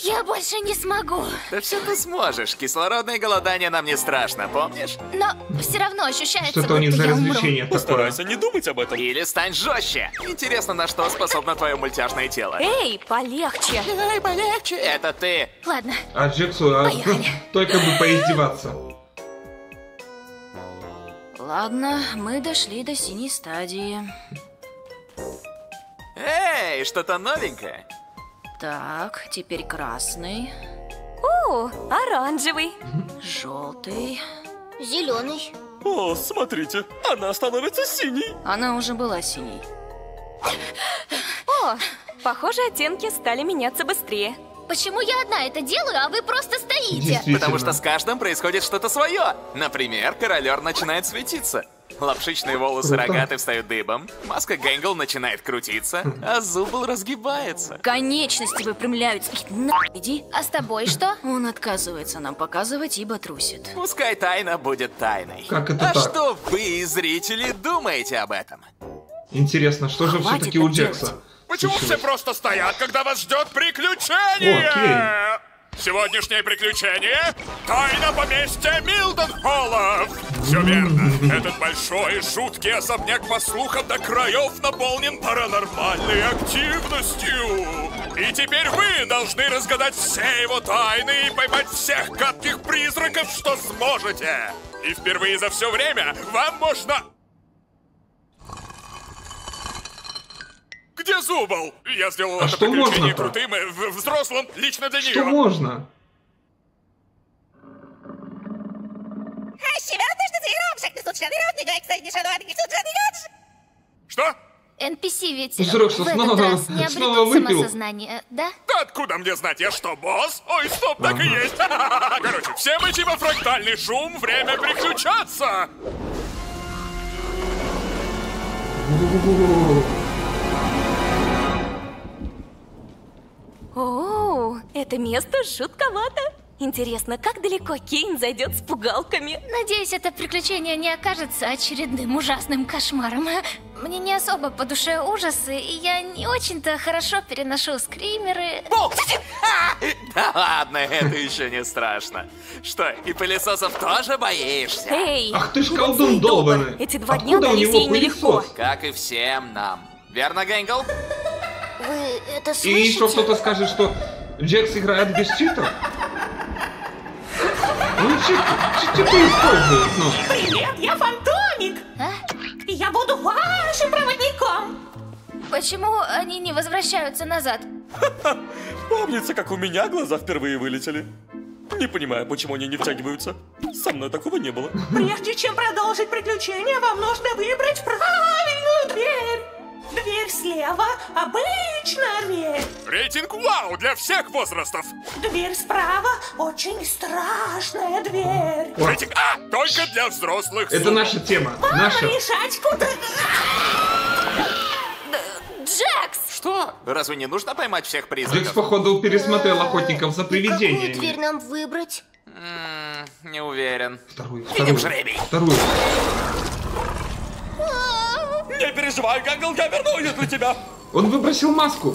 Я больше не смогу. Да все ты сможешь. Кислородное голодание нам не страшно, помнишь? Но все равно ощущается, Что-то у них будто за я умру. развлечение такое. Постарайся не думать об этом. Или стань жестче. Интересно, на что способно твое мультяшное тело. Эй, полегче. Эй, полегче. Это ты. Ладно, А Джексу Поехали. только бы поиздеваться. Ладно, мы дошли до синей стадии. Эй, что-то новенькое. Так, теперь красный, О, оранжевый. желтый. зеленый. О, смотрите, она становится синей. Она уже была синей. О, похоже, оттенки стали меняться быстрее. Почему я одна это делаю, а вы просто стоите? Действительно. Потому что с каждым происходит что-то свое. Например, королер начинает светиться. Лапшичные волосы Круто. рогаты встают дыбом. Маска Гэнгл начинает крутиться, а Зубл разгибается. Конечности выпрямляются. На, иди. А с тобой что? Он отказывается нам показывать, ибо трусит. Пускай тайна будет тайной. Как это а так? что вы, зрители, думаете об этом? Интересно, что же Хватит все-таки у так Джекса? делать. Почему все случилось? просто стоят, когда вас ждет приключение? Окей. Сегодняшнее приключение — тайна поместья Милденхоллов. Все верно. Этот большой и жуткий особняк, по слухам, до краев наполнен паранормальной активностью. И теперь вы должны разгадать все его тайны и поймать всех гадких призраков, что сможете. И впервые за все время вам можно... Где Зубл? Я сделал А это что приключение можно-то? крутым и взрослым лично для Что нее. можно? Что? NPC ведь Взрослый в этот снова- раз не снова обретут выпил. самосознание, да? Да откуда мне знать, я что, босс? Ой, стоп, так и есть. Короче, все мы типа фрактальный шум, время приключаться. О, это место жутковато. Интересно, как далеко Кейн зайдет с пугалками? Надеюсь, это приключение не окажется очередным ужасным кошмаром. Мне не особо по душе ужасы, и я не очень-то хорошо переношу скримеры. Да ладно, это еще не страшно. Что, и пылесосов тоже боишься? Эй, Ах ты ж вот колдун сей долбан. долбаный. Эти 2 дня Откуда у дались него ей нелегко. пылесос? Как и всем нам. Верно, Гэнгл? Вы это И еще слышите? кто-то скажет, что Джекс играет без читов? Он читы использует, ну. Привет, я Фантомик! А? Я буду вашим проводником! Почему они не возвращаются назад? Помнится, как у меня глаза впервые вылетели. Не понимаю, почему они не втягиваются. Со мной такого не было. Прежде чем продолжить приключение, вам нужно выбрать правильную дверь! Дверь слева – обычная дверь. Рейтинг вау для всех возрастов. Дверь справа – очень страшная дверь. Рейтинг А только для взрослых. Это наша тема. Вам Наша. решать, куда... Джекс! Что? Разве не нужно поймать всех Джекс, призраков? походу, пересмотрел охотников за Какую привидениями. дверь нам выбрать? Не уверен. Вторую, Кинем вторую, жребий. вторую. Не переживай, Гэнгл, я верну ее для тебя. Он выбросил маску.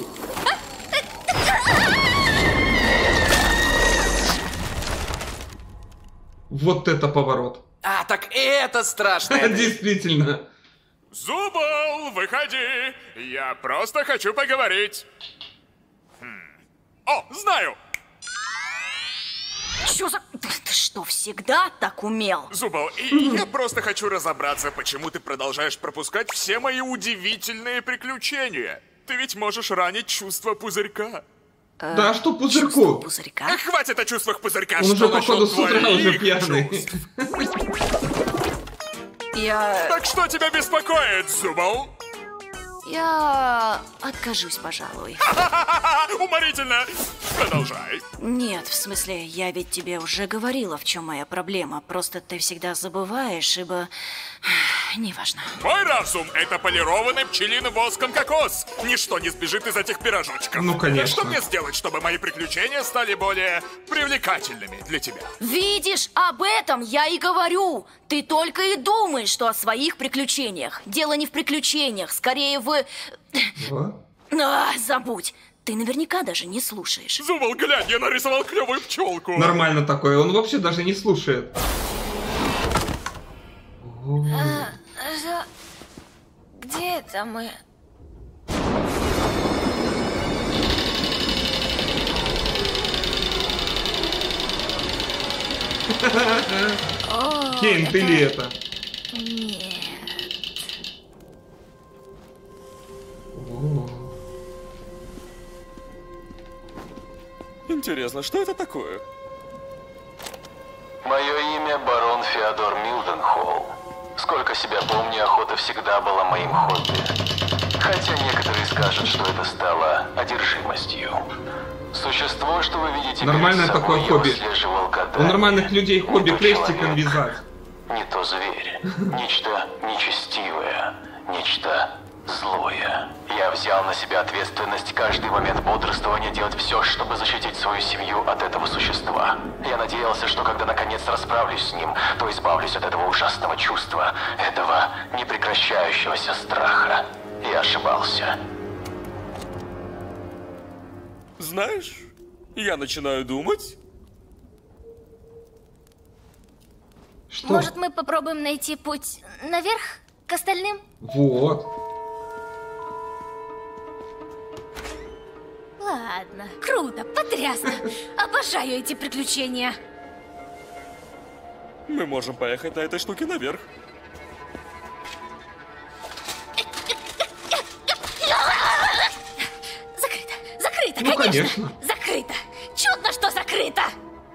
Вот это поворот. А, так это страшно. Действительно. Зубл, выходи. Я просто хочу поговорить. О, знаю. Чё за... Ты что, всегда так умел? Зубл, и я просто хочу разобраться, почему ты продолжаешь пропускать все мои удивительные приключения. Ты ведь можешь ранить чувство пузырька. Да а что Чувство пузырьку? пузырька? Хватит о чувствах пузырька, Он что уже, насчет походу, с утра твоих уже пьяный. чувств? Я Так что тебя беспокоит, Зубл? откажусь, пожалуй. Уморительно. Продолжай. Нет, в смысле, я ведь тебе уже говорила, в чем моя проблема. Просто ты всегда забываешь, ибо... Неважно. Мой разум — это полированный пчелиным воском кокос. Ничто не сбежит из этих пирожочков. Ну, конечно. Что мне сделать, чтобы мои приключения стали более привлекательными для тебя? Видишь, об этом я и говорю. Ты только и думаешь, что о своих приключениях. Дело не в приключениях, скорее в... А? Забудь. Ты наверняка даже не слушаешь. Зубал, глянь, я нарисовал клевую пчелку. Нормально такое, он вообще даже не слушает. Где это мы? Кейн, ты ли это? Нет. Интересно, что это такое? Мое имя барон Феодор Милденхолл. Сколько себя помню, охота всегда была моим хобби. Хотя некоторые скажут, что это стало одержимостью. Существо, что вы видите Нормальное перед собой, такое я хобби. выслеживал годами. У нормальных людей хобби Не то крестиком человек, вязать. Не то зверь. Нечто нечестивое. Нечто злое. Я взял на себя ответственность каждый момент бодрствования делать все, чтобы защитить свою семью от этого существа. Я надеялся, что когда наконец расправлюсь с ним, то избавлюсь от этого ужасного чувства, этого непрекращающегося страха. Я ошибался. Знаешь, я начинаю думать... Что? Может, мы попробуем найти путь наверх к остальным? Вот. Ладно, круто, потрясно. Обожаю эти приключения. Мы можем поехать на этой штуке наверх. Закрыто, закрыто, Ну, конечно. Закрыто. Чудно, что закрыто.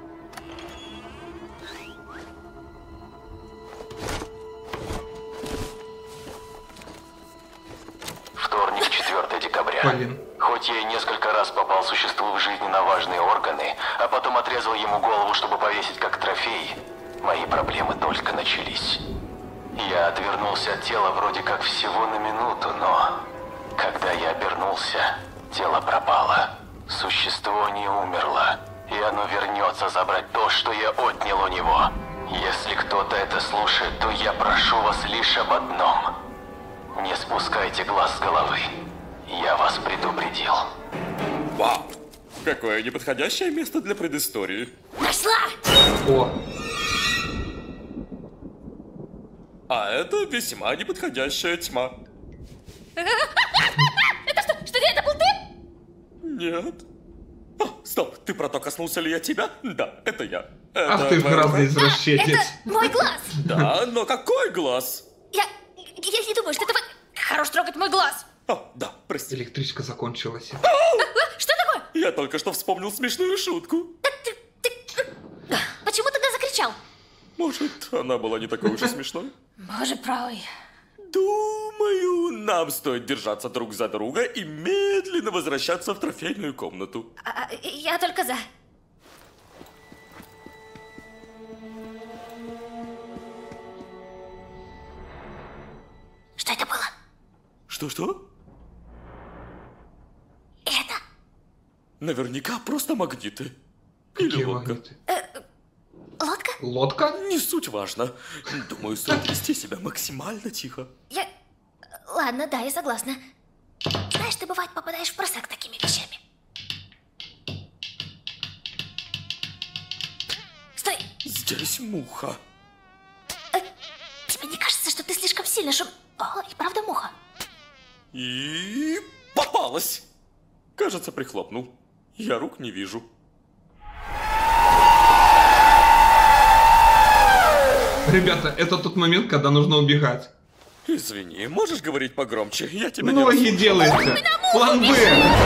Вторник, 4 декабря. Блин. Хоть я и несколько раз попал существу в жизни на важные органы, а потом отрезал ему голову, чтобы повесить как трофей, мои проблемы только начались. Я отвернулся от тела вроде как всего на минуту, но когда я обернулся, тело пропало. Существо не умерло, и оно вернется забрать то, что я отнял у него. Если кто-то это слушает, то я прошу вас лишь об одном. Не спускайте глаз с головы. Я вас предупредил. Вау! Какое неподходящее место для предыстории. Нашла! О, А это весьма неподходящая тьма. Что это был ты? Нет. Стоп, ты про то, коснулся ли я тебя? Да, это я. ах ты ж разный извращенец. Это мой глаз. Да, но какой глаз? Я не думаю, что это... Хорош трогать мой глаз. Да, прости. Электричка закончилась. Что такое? Я только что вспомнил смешную шутку. Почему тогда закричал? Может, она была не такой уж и смешной? Боже правый. Думаю, нам стоит держаться друг за друга и медленно возвращаться в трофейную комнату. Я только за. Что это было? Что-что? Это. Наверняка просто магниты. Какие Или лодка. магниты? Лодка? Лодка? Не суть важно. Думаю, стоит вести себя максимально тихо. Ладно, да, я согласна. Знаешь, ты бывает попадаешь в просак такими вещами. Стой! Здесь муха. Тебе не кажется, что ты слишком сильно О, и правда муха? И попалась. Кажется, прихлопнул. Я рук не вижу. Ребята, это тот момент, когда нужно убегать. Извини, можешь говорить погромче? Я тебя не Ноги расслышал. делайте. План Б.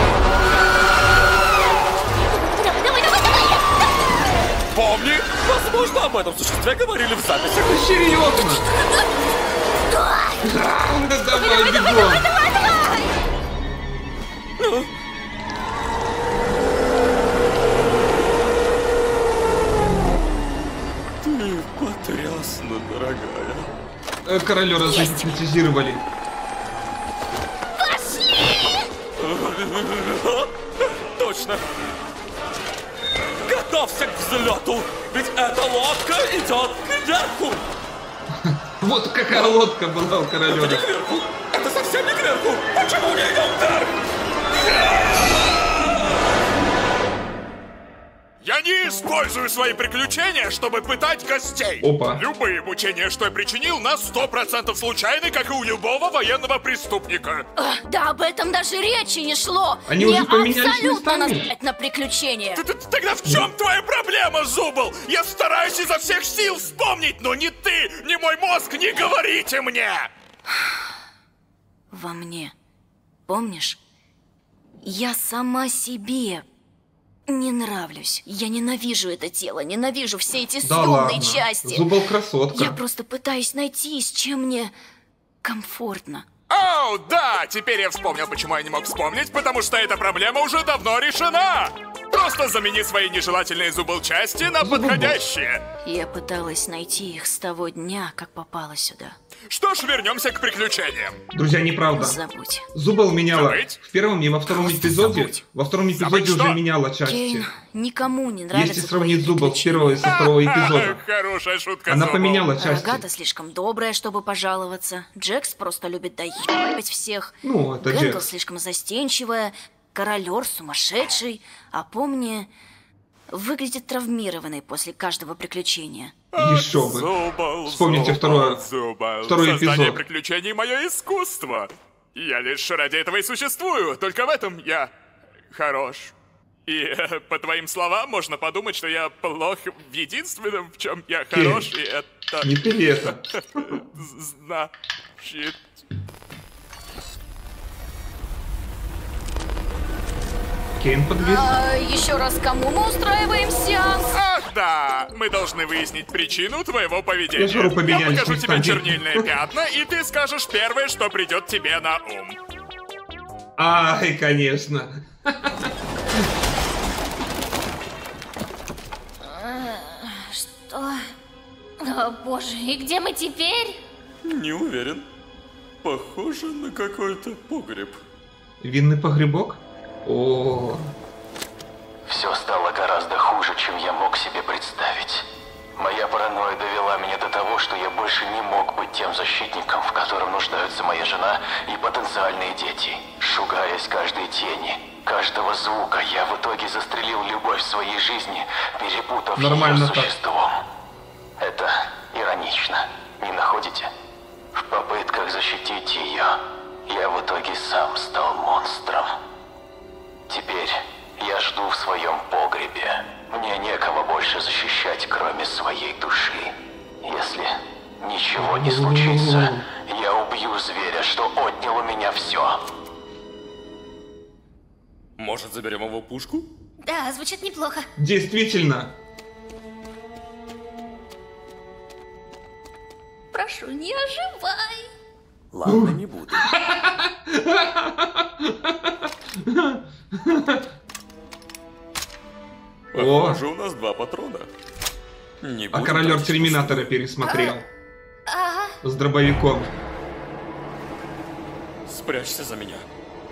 Помни, возможно, об этом существе говорили в записях. Серьезно? Да давай, бегом. Ты потрясна, дорогая. Королю разгипнотизировали. Точно. Готовься к взлету, ведь эта лодка идет кверху. Вот какая лодка была у короля. Это не кверху. Это совсем не кверху. Почему не идет вверх? и использую свои приключения, чтобы пытать гостей. Опа. Любые мучения, что я причинил, на 100% случайны, как и у любого военного преступника. Да об этом даже речи не шло. Они Мне уже поменялись абсолютно местами. насрать на приключения. Тогда в чем твоя проблема, Зубл? Я стараюсь изо всех сил вспомнить, но ни ты, ни мой мозг не говорите мне! Во мне. Помнишь? Я сама себе не нравлюсь. Я ненавижу это тело, ненавижу все эти Да съемные ладно. части. Зубл красотка. Я просто пытаюсь найти, с чем мне комфортно. Оу, да, теперь я вспомнил, почему я не мог вспомнить, потому что эта проблема уже давно решена. Просто замени свои нежелательные зубл-части на подходящие. Я пыталась найти их с того дня, как попала сюда. Что ж, вернемся к приключениям. Друзья, неправда. Забудь. Зубл меняла Забыть? в первом и во втором Просто эпизоде. забудь. Во втором эпизоде Забыть уже что? меняла части. Кейн, никому не нравится. Если сравнить Зубл с первого и со второго эпизода, Хорошая шутка, она Зубл. поменяла части. Рогата слишком добрая, чтобы пожаловаться. Джекс просто любит доебать всех. Ну, это Гэнгл Джекс. слишком застенчивая. Королер сумасшедший. А помни, выглядит травмированной после каждого приключения. Еще бы. Зубл, Вспомните второй Создание эпизод. приключений — мое искусство. Я лишь ради этого и существую. Только в этом я хорош. И по твоим словам можно подумать, что я плох в единственном, в чем я хорош, и это Не ты ли это? значит... Кейн подвис. Еще раз, кому мы устраиваем сеанс? Ах да, мы должны выяснить причину твоего поведения. Я же говорю, поменялись покажу тебе местами. чернильные пятна, и ты скажешь первое, что придет тебе на ум. Ай, конечно. Что? О, боже, и где мы теперь? Не уверен. Похоже на какой-то погреб. Винный погребок? О, Все стало гораздо хуже, чем я мог себе представить. Моя паранойя довела меня до того, что я больше не мог быть тем защитником, в котором нуждаются моя жена и потенциальные дети. Шугаясь каждой тени, каждого звука, я в итоге застрелил любовь в своей жизни, перепутав Нормально ее так. с существом. Это иронично, не находите? В попытках защитить ее, я в итоге сам стал монстром. Теперь я жду в своем погребе. Мне некого больше защищать, кроме своей души. Если ничего не случится, я убью зверя, что отнял у меня все. Может, заберем его пушку? Да, звучит неплохо. действительно. Прошу, не оживай. Ладно, не буду. Похоже, у нас 2 патрона. Не А буду королер тратить Терминатора пересмотрел. Ага. С дробовиком. Спрячься за меня.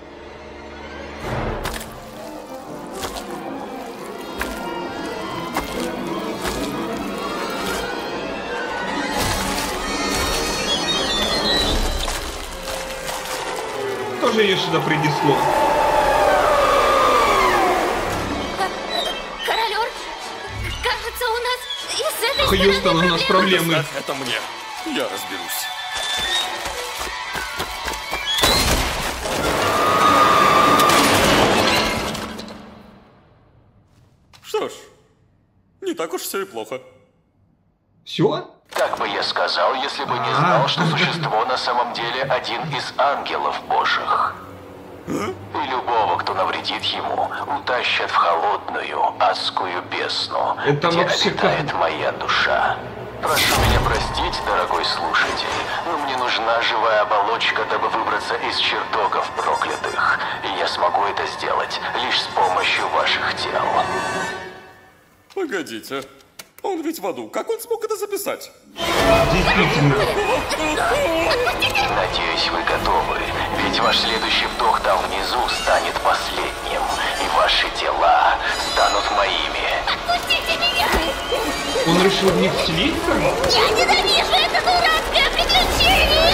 Тоже ее сюда принесло. Королер, кажется, у нас и с этой Хьюстон, у стороны нас проблемы. Оставь это мне. Я разберусь. Что ж, не так уж все и плохо. Все? Так бы я сказал, если бы не знал, что существо на самом деле один из ангелов божьих. И любого, кто навредит ему, утащат в холодную, адскую бездну, Это где вообще обитает как? моя душа. Прошу меня простить, дорогой слушатель, но мне нужна живая оболочка, дабы выбраться из чертогов проклятых. И я смогу это сделать лишь с помощью ваших тел. Погодите, он ведь в аду. Как он смог это записать? Действительно. Надеюсь, вы готовы, ведь ваш следующий вдох там внизу станет последним, и ваши тела станут моими. Отпустите меня! Он решил в них вселиться? Я ненавижу это дурацкое приключение!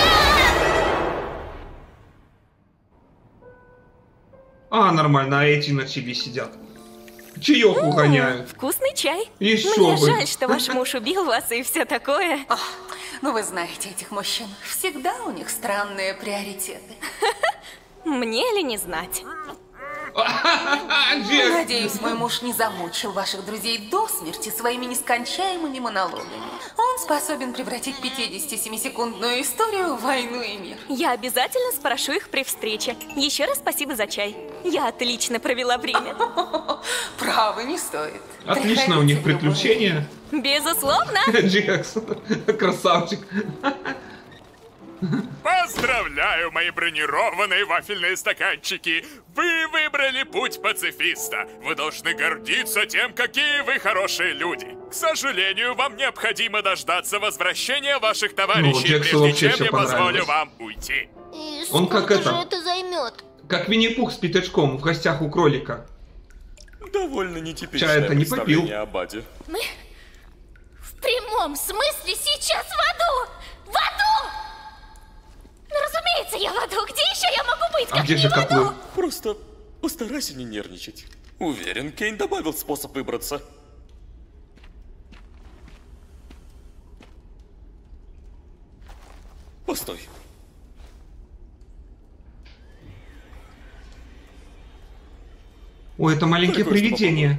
А, нормально, а эти на чили сидят. Чаёк угоняют. Вкусный чай. Еще Мне бы. жаль, что ваш муж убил вас и все такое. Ну, вы знаете этих мужчин. Всегда у них странные приоритеты. Мне ли не знать? Джекс. Надеюсь, мой муж не замучил ваших друзей до смерти своими нескончаемыми монологами. Он способен превратить 57-секундную историю в войну и мир. Я обязательно спрошу их при встрече. Еще раз спасибо за чай. Я отлично провела время. Право, не стоит. Отлично у них Приходите любой. приключения. Безусловно. Джекс. Красавчик. Поздравляю, мои бронированные вафельные стаканчики! Вы выбрали путь пацифиста. Вы должны гордиться тем, какие вы хорошие люди. К сожалению, вам необходимо дождаться возвращения ваших товарищей, Джексу прежде вообще чем всё я позволю понравилось. вам уйти. И Он как сколько же это? это займет? Как Винни-Пух с пятачком в гостях у кролика. Довольно нетипичное Чая-то не представление о Баде. Мы в прямом смысле сейчас в аду! В аду! Ну, разумеется, я в аду. Где еще я могу быть, А как где не же в аду? котлы? Просто постарайся не нервничать. Уверен, Кейн добавил способ выбраться. Постой. Ой, это маленькие Прикольно, что привидения.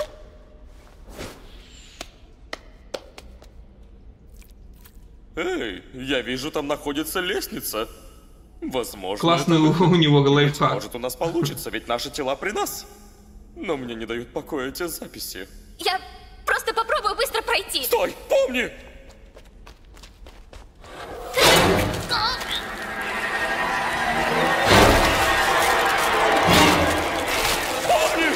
Эй, я вижу, там находится лестница. Возможно, Классный это у него лайфхак. может у нас получится, ведь наши тела при нас. Но мне не дают покоя эти записи. Я просто попробую быстро пройти. Стой, помни! Помни!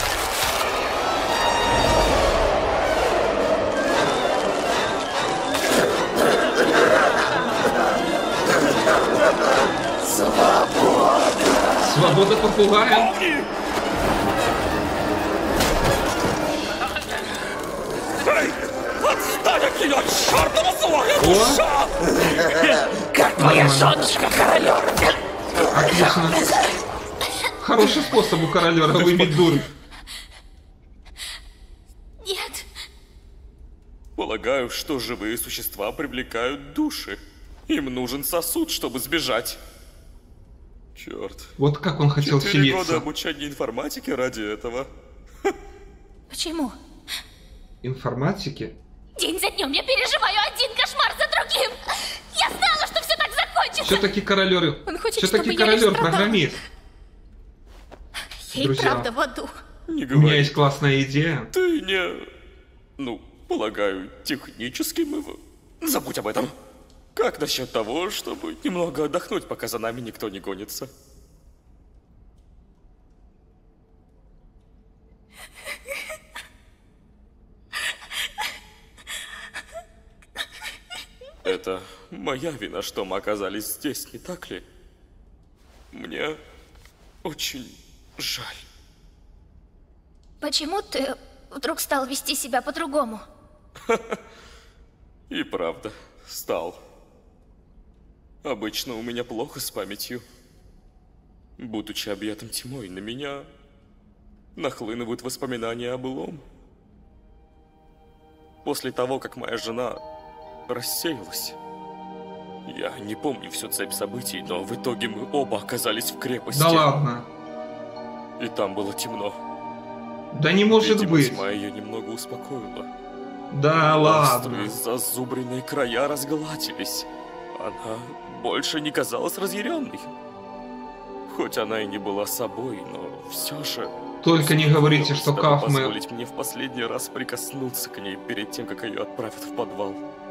Свобода попугая. Помни! Эй, отстань от нее, чертова злая душа! Как моя женушка королёва. Отлично. Хороший способ у королёра выбить дурь. Нет. Полагаю, что живые существа привлекают души. Им нужен сосуд, чтобы сбежать. Черт. Вот как он хотел 4 года вселиться. обучения информатике ради этого. Почему? Информатики? День за днем я переживаю один кошмар за другим. Я знала, что все так закончится. Все-таки королёр. Он хочет, Все-таки чтобы я не королёр страдала. программист. Я и друзья. правда в аду. Не У меня говори. есть классная идея. Ты не... Ну, полагаю, технически мы... Забудь об этом. Как насчет того, чтобы немного отдохнуть, пока за нами никто не гонится? Это моя вина, что мы оказались здесь, не так ли? Мне очень жаль. Почему ты вдруг стал вести себя по-другому? И правда, стал. Обычно у меня плохо с памятью. Будучи объятым тьмой, на меня нахлынывают воспоминания о былом. После того, как моя жена рассеялась, я не помню всю цепь событий, но в итоге мы оба оказались в крепости. Да ладно. И там было темно. Да не может Видимо, быть. тьма ее немного успокоила. Да ладно. Острые зазубренные края разгладились. Она больше не казалась разъяренной. Хоть она и не была собой, но все же... Только не говорите, что Чтобы Кафмы... позволить мне в последний раз прикоснуться к ней перед тем, как ее отправят в подвал.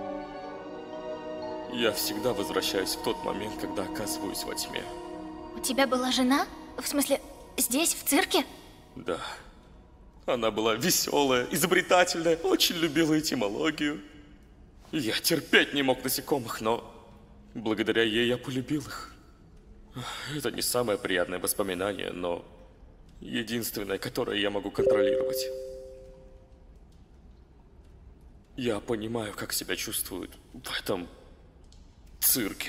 Я всегда возвращаюсь в тот момент, когда оказываюсь во тьме. У тебя была жена? В смысле, здесь, в цирке? Да. Она была веселая, изобретательная, очень любила этимологию. Я терпеть не мог насекомых, но благодаря ей я полюбил их. Это не самое приятное воспоминание, но единственное, которое я могу контролировать. Я понимаю, как себя чувствуют в этом цирке.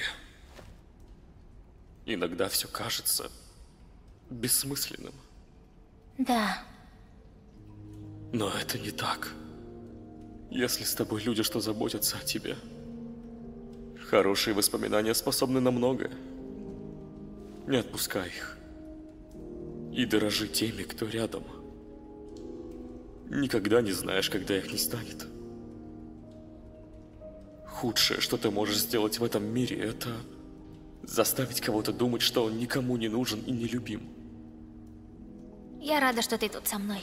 Иногда все кажется бессмысленным. Да. Но это не так. Если с тобой люди, что заботятся о тебе, хорошие воспоминания способны на многое. Не отпускай их. И дорожи теми, кто рядом. Никогда не знаешь, когда их не станет. Худшее, что ты можешь сделать в этом мире, это заставить кого-то думать, что он никому не нужен и не любим. Я рада, что ты тут со мной.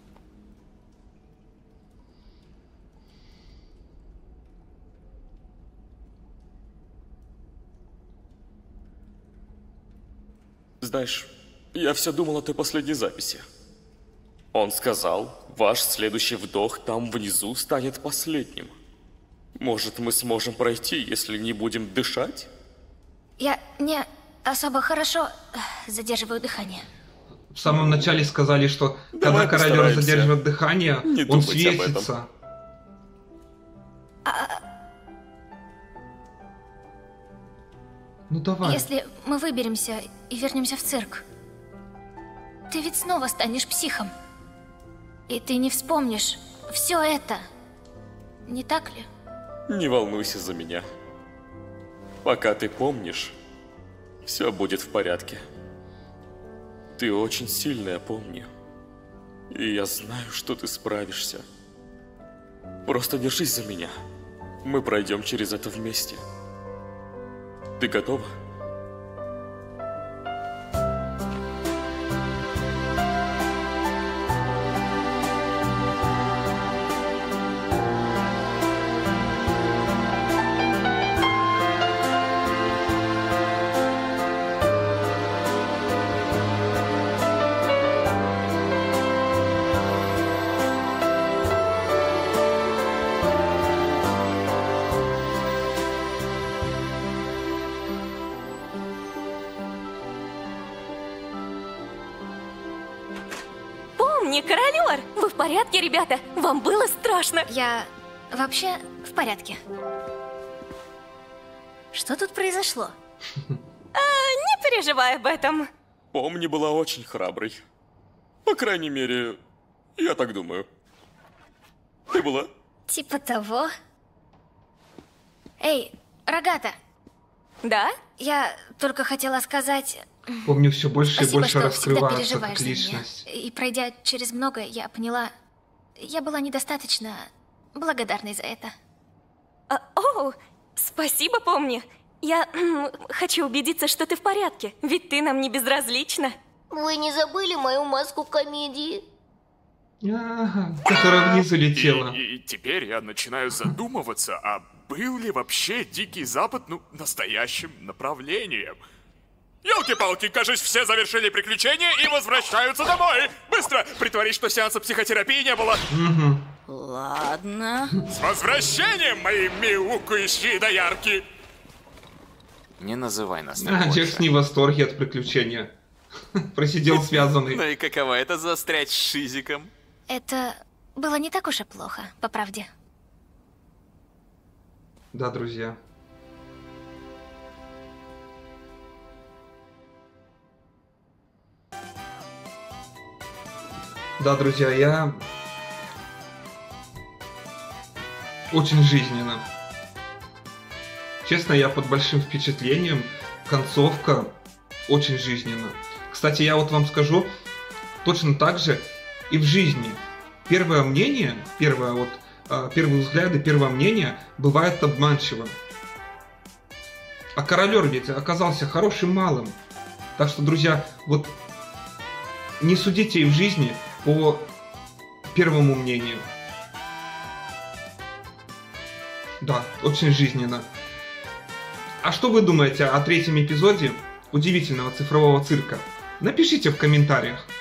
Знаешь, я все думал о той последней записи. Он сказал, ваш следующий вдох там внизу станет последним. Может, мы сможем пройти, если не будем дышать? Я не особо хорошо задерживаю дыхание. В самом начале сказали, что Давай когда королер постараемся задерживает дыхание, не он думать об этом. светится. Ну давай. Если мы выберемся и вернемся в цирк, ты ведь снова станешь психом. И ты не вспомнишь все это. Не так ли? Не волнуйся за меня. Пока ты помнишь, все будет в порядке. Ты очень сильная, помни. И я знаю, что ты справишься. Просто держись за меня. Мы пройдем через это вместе. Ты готова? Помни, королер! Вы в порядке, ребята? Вам было страшно? Я вообще в порядке. Что тут произошло? Не переживай об этом. Помни была очень храброй. По крайней мере, я так думаю. Ты была? Типа того. Эй, Рогата, Да? я только хотела сказать... Помню, все больше и Спасибо, больше что всегда раскрывается переживаешь как за меня. личность. И пройдя через многое, я поняла... Я была недостаточно благодарной за это. Оу, спасибо, помни. Я хочу убедиться, что ты в порядке, ведь ты нам не безразлична. Вы не забыли мою маску комедии? Ага, которая вниз улетела. И теперь я начинаю задумываться, а был ли вообще Дикий Запад, настоящим направлением? Ёлки-палки, кажется, все завершили приключения и возвращаются домой! Быстро! Притворись, что сеанса психотерапии не было! Ладно. С возвращением, мои мяукающие доярки! Не называй нас так больше. Джекс не в восторге от приключения. Просидел связанный. Ну и каково это застрять с Шизиком? Это было не так уж и плохо, по правде. Да, друзья. Да, друзья, я... Очень жизненно. Честно, я под большим впечатлением. Концовка очень жизненна. Кстати, я вот вам скажу, точно так же и в жизни. Первое мнение, первые взгляды, первое мнение бывает обманчивым. А королер ведь оказался хорошим малым. Так что, друзья, вот не судите и в жизни по первому мнению. Да, очень жизненно. А что вы думаете о третьем эпизоде удивительного цифрового цирка? Напишите в комментариях.